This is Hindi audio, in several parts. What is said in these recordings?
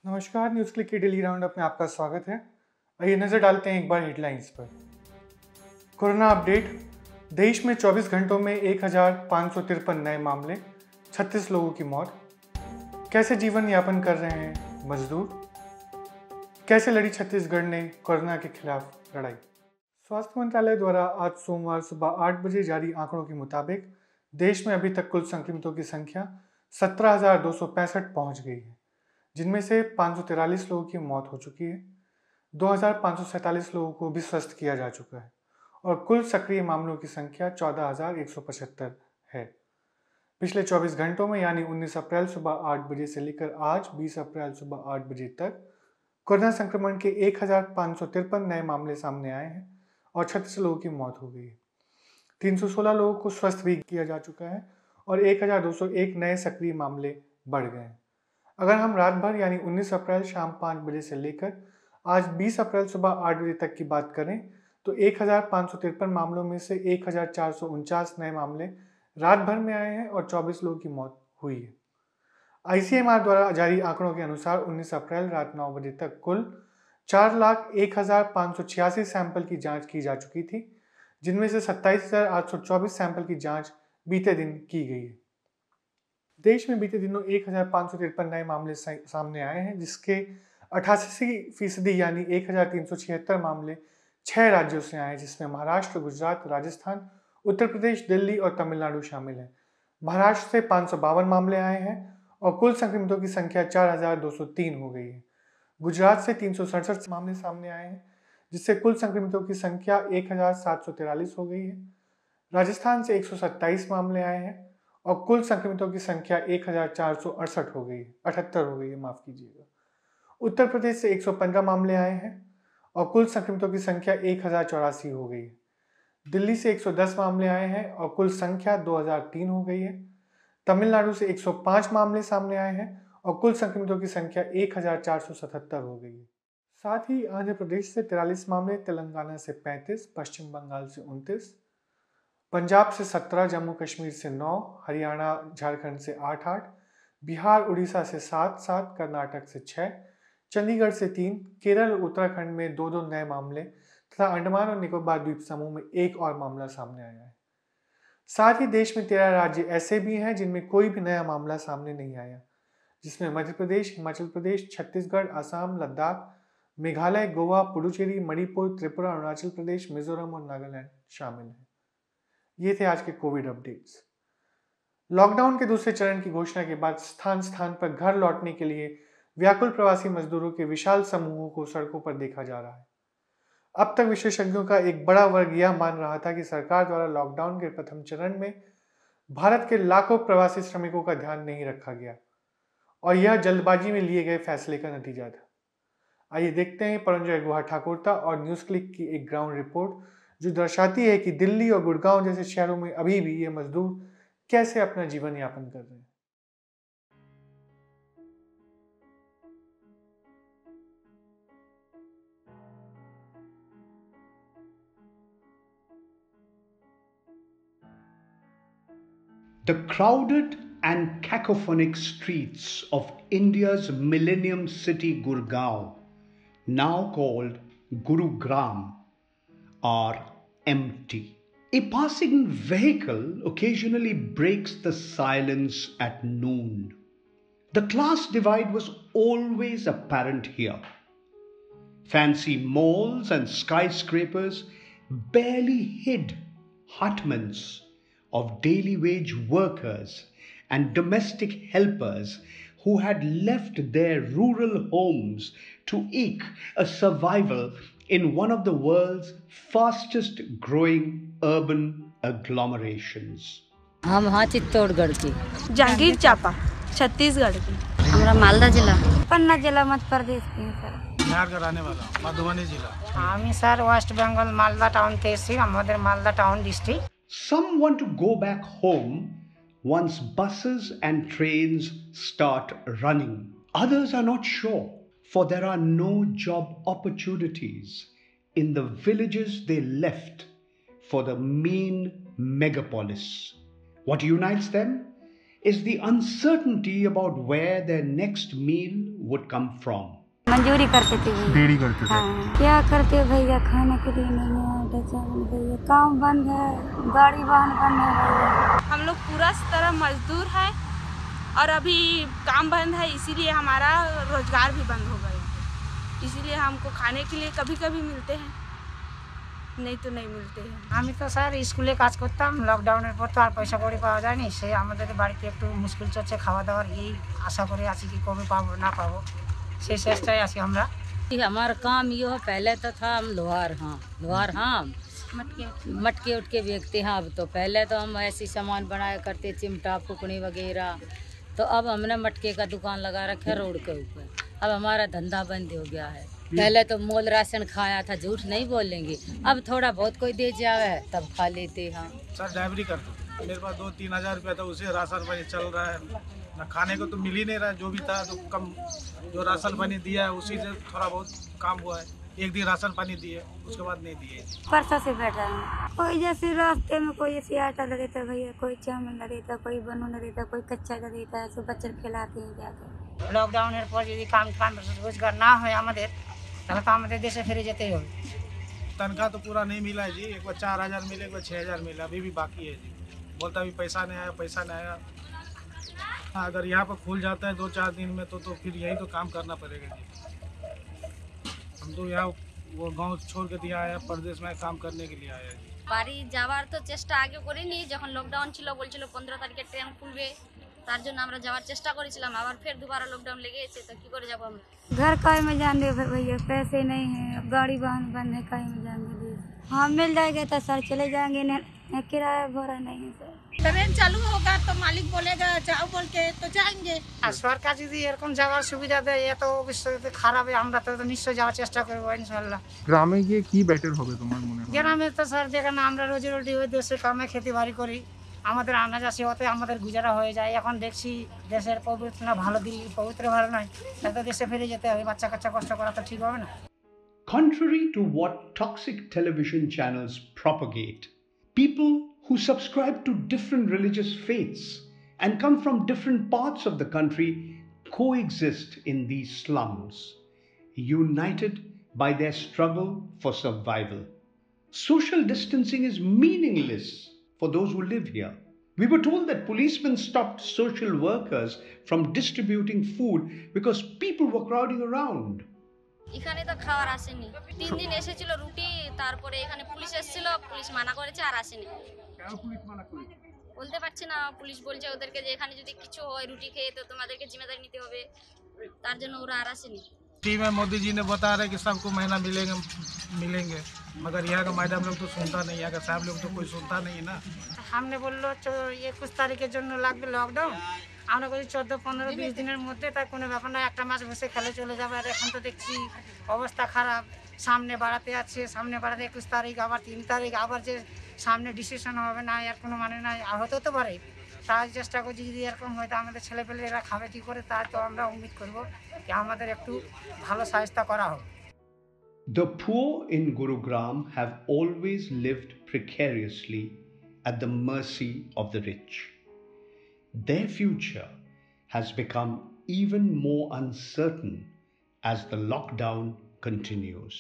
नमस्कार, न्यूज़ क्लिक के डेली राउंड अप में आपका स्वागत है। आइए नजर डालते हैं एक बार हेडलाइंस पर। Corona update. देश में 24 घंटों में 1553 नए मामले, 36 लोगों की मौत। कैसे जीवन यापन कर रहे हैं मजदूर? कैसे लड़ी छत्तीसगढ़ ने कोरोना के खिलाफ लड़ाई? स्वास्थ्य मंत्रालय द्वारा आज सोमवार सुबह 8 बजे जारी आंकड़ों के मुताबिक देश में अभी तक कुल संक्रमितों की संख्या 17,265 पहुंच गई है, जिनमें से 543 लोगों की मौत हो चुकी है। 2,547 लोगों को भी स्वस्थ किया जा चुका है और कुल सक्रिय मामलों की संख्या 14,175 है। पिछले 24 घंटों में यानी 19 अप्रैल सुबह 8 बजे से लेकर आज 20 अप्रैल सुबह 8 बजे तक कोरोना संक्रमण के 1,553 नए मामले सामने आए हैं और 36 लोगों की मौत हो गई है। 316 लोगों को स्वस्थ भी किया जा चुका है और 1,201 नए सक्रिय मामले बढ़ गए हैं। अगर हम रात भर यानी 19 अप्रैल शाम 5 बजे से लेकर आज 20 अप्रैल सुबह 8 बजे तक की बात करें तो 1,553 मामलों में से 1,449 नए मामले रात भर में आए हैं और 24 लोगों की मौत हुई है। ICMR द्वारा जारी आंकड़ों के अनुसार 19 अप्रैल रात 9 बजे तक कुल 4,01,586 सैंपल की जांच की जा चुकी थी, जिनमें से 27,824 सैंपल की जांच बीते दिन की गई है। देश में बीते दिनों 1,553 नए मामले सामने आए हैं, जिसके 88% यानी 1,376 मामले 6 राज्यों से आए हैं, जिसमें महाराष्ट्र, गुजरात, राजस्थान, उत्तर प्रदेश, दिल्ली और तमिलनाडु शामिल है। महाराष्ट्र से 552 मामले आए हैं और कुल संक्रमितों की संख्या 4,203 हो गई है। गुजरात से 367 मामले सामने आए हैं, जिससे कुल संक्रमितों की संख्या 1,743 हो गई है। राजस्थान से 127 मामले आए हैं और कुल संक्रमितों की संख्या 1,468 हो गई है, 78 हो गई है, माफ कीजिएगा। उत्तर प्रदेश से 115 मामले आए हैं और कुल संक्रमितों की संख्या 1,084 हो गई है। दिल्ली से 110 मामले आए हैं और कुल संख्या 2,003 हो गई है। तमिलनाडु से 105 मामले सामने आए हैं और कुल संक्रमितों की संख्या 1,477 हो गई है। साथ ही आंध्र प्रदेश से 43 मामले, तेलंगाना से 35, पश्चिम बंगाल से 29, पंजाब से 17, जम्मू कश्मीर से 9, हरियाणा झारखंड से 8, बिहार उड़ीसा से 7, कर्नाटक से 6, चंडीगढ़ से 3, केरल और उत्तराखंड में 2 नए मामले तथा अंडमान और निकोबार द्वीप समूह में 1 और मामला सामने आया है। साथ ही देश में 13 राज्य ऐसे भी हैं जिनमें कोई भी नया मामला सामने नहीं आया, जिसमें मध्य प्रदेश, हिमाचल प्रदेश, छत्तीसगढ़, असम, लद्दाख, मेघालय, गोवा, पुडुचेरी, मणिपुर, त्रिपुरा, अरुणाचल प्रदेश, मिजोरम और नागालैंड शामिल हैं। ये थे आज के कोविड अपडेट्स। लॉकडाउन के दूसरे चरण की घोषणा के बाद स्थान स्थान पर घर लौटने के लिए व्याकुल प्रवासी मजदूरों के विशाल समूहों को सड़कों पर देखा जा रहा है। अब तक विशेषज्ञों का एक बड़ा वर्ग यह मान रहा था कि सरकार द्वारा लॉकडाउन के प्रथम चरण में भारत के लाखों प्रवासी श्रमिकों का ध्यान नहीं रखा गया और यह जल्दबाजी में लिए गए फैसले का नतीजा था। आइए देखते हैं परंजय गुहा ठाकुरता और न्यूज़ क्लिक की एक ग्राउंड रिपोर्ट जो दर्शाती है कि दिल्ली और गुड़गांव जैसे शहरों में अभी भी ये मजदूर कैसे अपना जीवन यापन कर रहे हैं। The crowded and cacophonic streets of India's millennium city Gurgaon, now called Gurugram, are empty. A passing vehicle occasionally breaks the silence at noon. The class divide was always apparent here. Fancy malls and skyscrapers barely hid hutments of daily wage workers and domestic helpers who had left their rural homes to eke a survival in one of the world's fastest growing urban agglomerations. हम हाँ चित्तौड़गढ़ की जांगीर चांपा छत्तीसगढ़ की। हमारा मालदा जिला पन्ना जिला मध्य प्रदेश की हैं सर। बिहार का रहने वाला मधुबनी जिला। हम सर वेस्ट बंगाल मालदा टाउन तहसील हमारे Malda town district. Some want to go back home once buses and trains start running. Others are not sure, for there are no job opportunities in the villages they left for the mean megapolis. What unites them? is the uncertainty about where their next meal would come from. मंजूरी करते थे भैया। डेढ़ी करते थे। हाँ, क्या करते भैया, खाने के लिए नहीं है, आटा चावल भैया, काम बंद है, गाड़ी वाहन बंद है भैया। हम लोग पूरा तरह मजदूर है और अभी काम बंद है, इसीलिए हमारा रोजगार भी बंद हो गया है। इसीलिए हमको खाने के लिए कभी कभी मिलते हैं, नहीं तो नहीं मिलते हैं। আমি তো স্যার স্কুলে কাজ করতাম, লকডাউনের পর তো আর পয়সা কড়ি পাওয়া যায়নি, সে আমাদের বাড়িতে একটু মুশকিল চলছে খাওয়া দাওয়ার, এই আশা করে আছি কি কবে পাবো না পাবো, সেই চেষ্টায় আছি আমরা। हमारा काम ये हो, पहले तो था हम लोहार हाँ मटके उटके बेचते हैं। अब तो पहले तो हम ऐसी सामान बनाया करते, चिमटा फुकनी वगैरह। तो अब हमने मटके का दुकान लगा रखा है रोड के ऊपर। अब हमारा धंधा बंद हो गया है। पहले तो मोल राशन खाया था, झूठ नहीं बोलेंगे। अब थोड़ा बहुत कोई दे जावे तब खा लेते हैं। सर ड्राइवरी करते थे, मेरे पास 2-3 हज़ार रुपया था, उसे राशन पानी चल रहा है। ना खाने को तो मिल ही नहीं रहा, जो भी था तो कम, जो राशन पानी दिया है उसी से थोड़ा बहुत काम हुआ है। एक दिन राशन पानी दिए, उसके बाद नहीं दिए। परसों से बैठा है, कोई जैसे रास्ते में कोई ऐसी आटा दे देता भैया, कोई चावल दे देता, कोई बनू दे देता, कोई कच्चा दे देता है, सब बच्चे खिलाते हैं जाकर। লকডাউনের পর যদি কাম রোজগার না হয় আমাদের, তাহলে তো আমাদের দেশে ফিরে যেতেই হবে। तनख्वाह तो पूरा नहीं मिला है जी, एक बार 4,000 मिले, एक बार 6,000 मिला, अभी भी बाकी है जी। बोलता अभी पैसा नहीं आया, पैसा नहीं आया। हाँ, अगर यहाँ पर खुल जाता है 2-4 दिन में तो फिर यही तो काम करना पड़ेगा जी। हम तो यहाँ वो गांव छोड़ के दिया आया, प्रदेश में काम करने के लिए आया जी। বাড়ি যাওয়ার তো চেষ্টা আগে করিনি, যখন লকডাউন ছিল বলছিল 15 তারিখে ট্রেন খুলবে, তার জন্য আমরা যাওয়ার চেষ্টা করেছিলাম। আবার ফের দুবারা লকডাউন লেগে গেছে, তো কি করে যাব আমরা? घर काय में जान दे भैया, पैसे नहीं है, अब गाड़ी वाहन बंद है, काय में जान दे। हाँ मिल जाएगा तो सर चले जाएंगे, नहीं किराया भरा नहीं है सर। ट्रेन चालू होगा तो मालिक बोलेगा जाओ बोल के तो जाएंगे। আর সরকার যদি এরকম যাওয়ার সুবিধা দেয়, এত অবশ্যই খারাপ, আমরা তো নিশ্চয়ই যাওয়ার চেষ্টা করবো ইনশাল্লাহ। গ্রামে গিয়ে কি বেটার হবে তোমার মনে হয়? গ্রামে তো স্যার যেখানে আমরা রোজি রুটি ওই দেশে কামে খেতে বাড়ি করি, আমাদের আনাজ আসে, ওতে আমাদের গুজারা হয়ে যায়। এখন দেখছি দেশের পবিত্র না ভালো, দিল্লি পবিত্র ভালো নয়, তাই তো দেশে ফিরে যেতে হবে, বাচ্চা কাচ্চা কষ্ট করা তো ঠিক হবে না। Contrary to what toxic television channels propagate, people who subscribe to different religious faiths and come from different parts of the country coexist in these slums, united by their struggle for survival. Social distancing is meaningless for those who live here. We were told that policemen stopped social workers from distributing food because people were crowding around. এখানে তো খাওয়ার আসেনি, 3 দিন এসেছিল রুটি, তারপরে এখানে পুলিশ এসেছিল, পুলিশ মানা করেছে আর আসেনি। কেন পুলিশ মানা করেছে? বলতে পারছি না, পুলিশ বলছে ওদেরকে যে এখানে যদি কিছু হয় রুটি খেয়ে তো তোমাদেরকে জিম্মেদারি নিতে হবে, তার জন্য ওরা আর আসেনি। टीवी में मोदी जी ने बता रहे कि सबको महीना मिलेंगे, मगर यहाँ का मैडम लोग तो सुनता नहीं, यहाँ का साहब लोग तो कोई सुनता नहीं ना। সামনে বললো 21 তারিখের জন্য লাগবে লকডাউন, আমরা বলছি 14-15-20 দিনের মধ্যে, তাই কোনো ব্যাপার না, একটা মাস বসে খেলে চলে যাবে। আর এখন তো দেখছি অবস্থা খারাপ, সামনে বাড়াতে আছে, সামনে বাড়াতে 21 তারিখ, আবার 3 তারিখ, আবার যে সামনে ডিসিশন হবে না, এর কোনো মানে নাই, হতে তো পারে। তাই চেষ্টা করছি যদি এরকম হয় তো আমাদের ছেলেপেলেরা খাবে কী করে, তা তো আমরা উম্মিদ করবো যে আমাদের একটু ভালো সাহায্য করা হোক। The poor in Gurugram have always lived precariously at the mercy of the rich. Their future has become even more uncertain as the lockdown continues.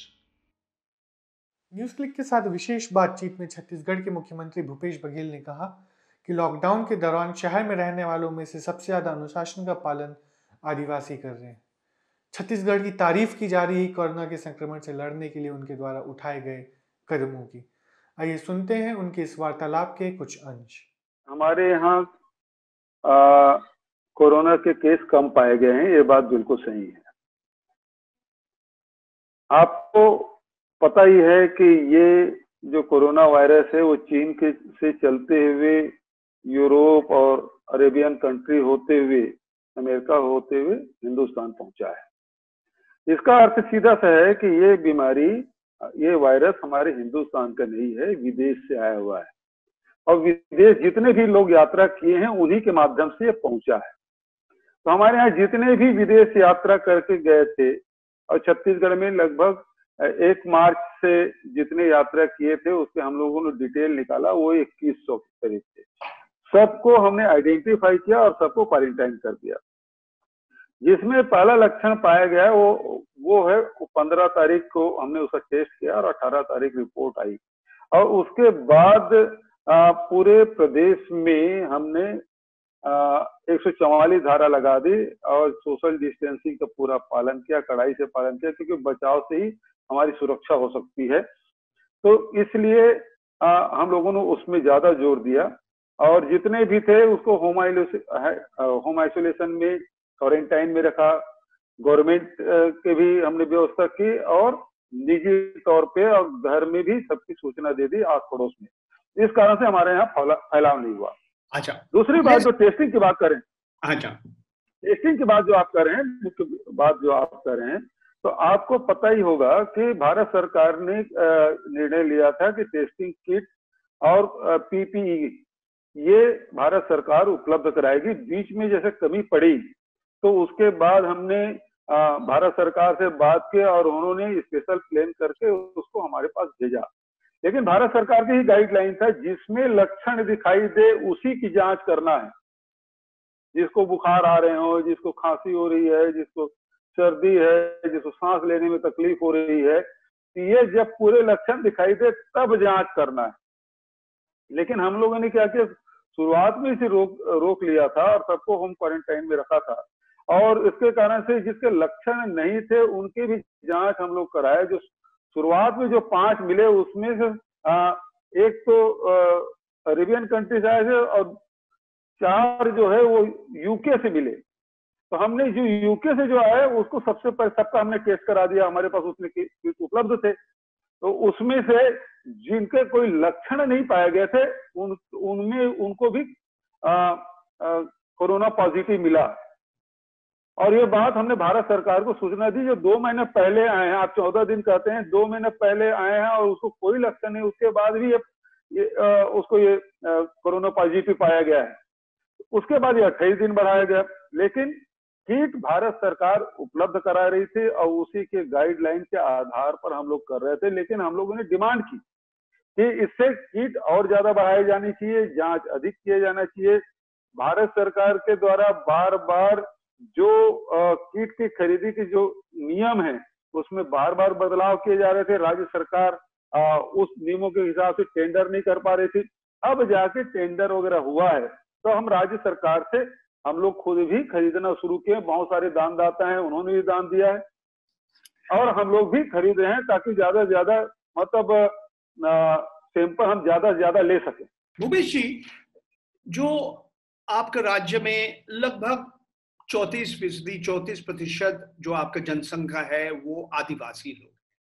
News Click के साथ विशेष बातचीत में छत्तीसगढ़ के मुख्यमंत्री भूपेश बघेल ने कहा कि लॉकडाउन के दौरान शहर में रहने वालों में से सबसे ज़्यादा अनुशासन का पालन आदिवासी कर रहे हैं। छत्तीसगढ़ की तारीफ की जा रही कोरोना के संक्रमण से लड़ने के लिए उनके द्वारा उठाए गए कदमों की। आइए सुनते हैं उनके इस वार्तालाप के कुछ अंश। हमारे यहाँ कोरोना के केस कम पाए गए हैं, ये बात बिल्कुल सही है। आपको पता ही है कि ये जो कोरोना वायरस है वो चीन के से चलते हुए यूरोप और अरेबियन कंट्री होते हुए, अमेरिका होते हुए हिंदुस्तान पहुंचा है। इसका अर्थ सीधा सा है कि ये बीमारी, ये वायरस हमारे हिंदुस्तान का नहीं है, विदेश से आया हुआ है। और विदेश जितने भी लोग यात्रा किए हैं उन्हीं के माध्यम से ये पहुंचा है। तो हमारे यहाँ जितने भी विदेश यात्रा करके गए थे, और छत्तीसगढ़ में लगभग 1 मार्च से जितने यात्रा किए थे उसके हम लोगों ने डिटेल निकाला, वो 2100 के करीब थे। सबको हमने आइडेंटिफाई किया और सबको क्वारंटाइन कर दिया। जिसमें पहला लक्षण पाया गया वो है 15 तारीख को हमने उसका टेस्ट किया और 18 तारीख रिपोर्ट आई, और उसके बाद पूरे प्रदेश में हमने 144 धारा लगा दी और सोशल डिस्टेंसिंग का पूरा पालन किया, कड़ाई से पालन किया, क्योंकि बचाव से ही हमारी सुरक्षा हो सकती है। तो इसलिए हम लोगों ने उसमें ज्यादा जोर दिया और जितने भी थे उसको होम आइसोलेशन में, क्वारंटाइन में रखा। गवर्नमेंट के भी हमने व्यवस्था की और निजी तौर पे और घर में भी सबकी सूचना दे दी आस पड़ोस में। इस कारण से हमारे यहाँ फैलाव नहीं हुआ। अच्छा, दूसरी बात जो टेस्टिंग की बात करें, अच्छा, टेस्टिंग की बात जो आप कर रहे हैं, मुख्य बात जो आप कर रहे हैं, तो आपको पता ही होगा कि भारत सरकार ने निर्णय लिया था कि टेस्टिंग किट और पीपीई ये भारत सरकार उपलब्ध कराएगी। बीच में जैसे कमी पड़ी तो उसके बाद हमने भारत सरकार से बात की और उन्होंने स्पेशल प्लान करके उसको हमारे पास भेजा। लेकिन भारत सरकार की ही गाइडलाइन था, जिसमें लक्षण दिखाई दे उसी की जांच करना है। जिसको बुखार आ रहे हो, जिसको खांसी हो रही है, जिसको सर्दी है, जिसको सांस लेने में तकलीफ हो रही है, तो ये जब पूरे लक्षण दिखाई दे तब जांच करना है। लेकिन हम लोगों ने क्या किया, शुरुआत में इसे रोक लिया था और सबको होम क्वारंटाइन में रखा था, और इसके कारण से जिसके लक्षण नहीं थे उनकी भी जांच हम लोग कराए। जो शुरुआत में जो 5 मिले उसमें से एक तो अरेबियन कंट्री से आए थे और 4 जो है वो यूके से मिले। तो हमने जो यूके से जो आए उसको सबसे पहले सबका हमने टेस्ट करा दिया, हमारे पास उसमें किट उपलब्ध थे। तो उसमें से जिनके कोई लक्षण नहीं पाए गए थे उनमें उनको भी कोरोना पॉजिटिव मिला। और ये बात हमने भारत सरकार को सूचना दी। जो 2 महीने पहले आए हैं, आप 14 दिन कहते हैं, 2 महीने पहले आए हैं और उसको कोई लक्षण नहीं, उसके बाद भी उसको कोरोना पॉजिटिव पाया गया है। उसके बाद ये 28 दिन बढ़ाया गया। लेकिन किट भारत सरकार उपलब्ध करा रही थी और उसी के गाइडलाइन के आधार पर हम लोग कर रहे थे। लेकिन हम लोगों ने डिमांड की कि इससे किट और ज्यादा बढ़ाई जानी चाहिए, जांच अधिक किया जाना चाहिए। भारत सरकार के द्वारा बार बार जो किट की खरीदी के जो नियम है उसमें बार बार बदलाव किए जा रहे थे। राज्य सरकार उस नियमों के हिसाब से टेंडर नहीं कर पा रही थी। अब जाके टेंडर वगैरह हुआ है तो हम राज्य सरकार से हम लोग खुद भी खरीदना शुरू किए। बहुत सारे दानदाता हैं, उन्होंने भी दान दिया है और हम लोग भी खरीद रहे हैं ताकि ज्यादा से ज्यादा मतलब सैंपल हम ज्यादा से ज्यादा ले सकें। भूपेश जी, जो आपके राज्य में लगभग 34% जो आपका जनसंख्या है वो आदिवासी लोग,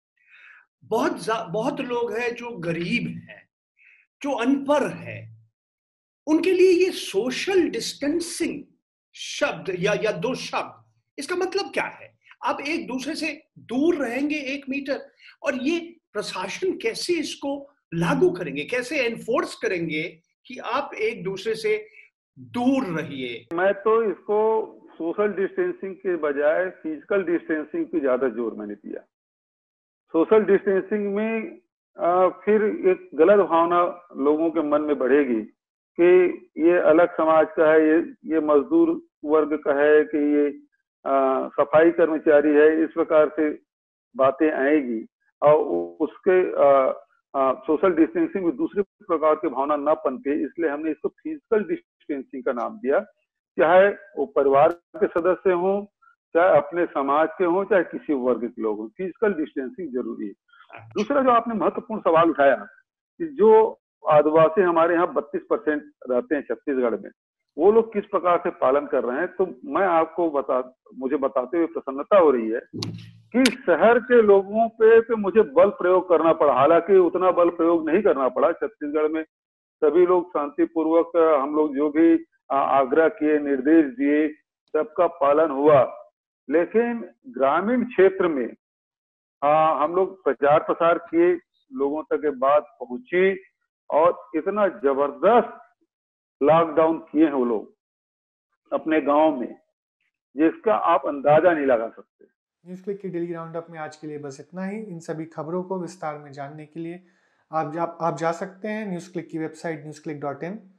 बहुत लोग हैं जो गरीब हैं, जो अनपढ़ है। उनके लिए ये सोशल डिस्टेंसिंग शब्द या 2 शब्द, इसका मतलब क्या है? आप एक दूसरे से दूर रहेंगे 1 मीटर, और ये प्रशासन कैसे इसको लागू करेंगे, कैसे एनफोर्स करेंगे कि आप एक दूसरे से दूर रहिए? मैं तो इसको सोशल डिस्टेंसिंग के बजाय फिजिकल डिस्टेंसिंग पे ज्यादा जोर मैंने दिया। सोशल डिस्टेंसिंग में फिर एक गलत भावना लोगों के मन में बढ़ेगी कि ये अलग समाज का है, ये मजदूर वर्ग का है, कि ये सफाई कर्मचारी है, इस प्रकार से बातें आएगी और उसके सोशल डिस्टेंसिंग में दूसरे प्रकार की भावना न पनपे, इसलिए हमने इसको फिजिकल डिस्टेंसिंग का नाम दिया। चाहे वो परिवार के सदस्य हों, चाहे अपने समाज के हों, चाहे किसी वर्ग के लोग हों, फिजिकल डिस्टेंसिंग जरूरी है। दूसरा जो आपने महत्वपूर्ण सवाल उठाया कि जो आदिवासी हमारे यहाँ 32% रहते हैं छत्तीसगढ़ में, वो लोग किस प्रकार से पालन कर रहे हैं, तो मैं आपको मुझे बताते हुए प्रसन्नता हो रही है कि शहर के लोगों पे मुझे बल प्रयोग करना पड़ा। हालांकि उतना बल प्रयोग नहीं करना पड़ा। छत्तीसगढ़ में सभी लोग शांतिपूर्वक, हम लोग जो भी आग्रह किए, निर्देश दिए, सबका पालन हुआ। लेकिन ग्रामीण क्षेत्र में हम लोग प्रचार प्रसार किए, लोगों तक ये बात पहुंची और इतना जबरदस्त लॉकडाउन किए हैं वो लोग अपने गांव में, जिसका आप अंदाजा नहीं लगा सकते। न्यूज़ क्लिक की डेली राउंड अप में आज के लिए बस इतना ही। इन सभी खबरों को विस्तार में जानने के लिए आप जा सकते हैं न्यूज़ क्लिक की वेबसाइट newsclick.in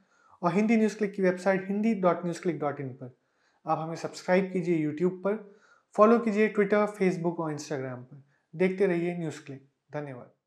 और हिंदी न्यूज़ क्लिक की वेबसाइट hindi.newsclick.in पर। आप हमें सब्सक्राइब कीजिए यूट्यूब पर, फॉलो कीजिए ट्विटर, फेसबुक और इंस्टाग्राम पर। देखते रहिए न्यूज़ क्लिक। धन्यवाद।